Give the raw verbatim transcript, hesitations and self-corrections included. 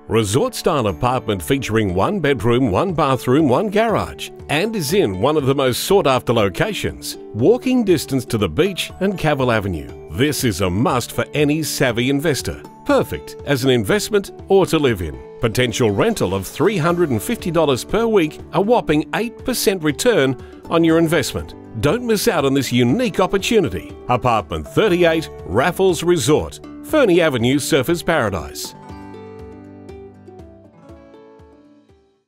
Resort-style apartment featuring one bedroom, one bathroom, one garage, and is in one of the most sought-after locations, walking distance to the beach and Cavill Avenue. This is a must for any savvy investor. Perfect as an investment or to live in. Potential rental of three hundred fifty dollars per week, a whopping eight percent return on your investment. Don't miss out on this unique opportunity. Apartment thirty-eight, Raffles Resort, Ferny Avenue, Surfers Paradise.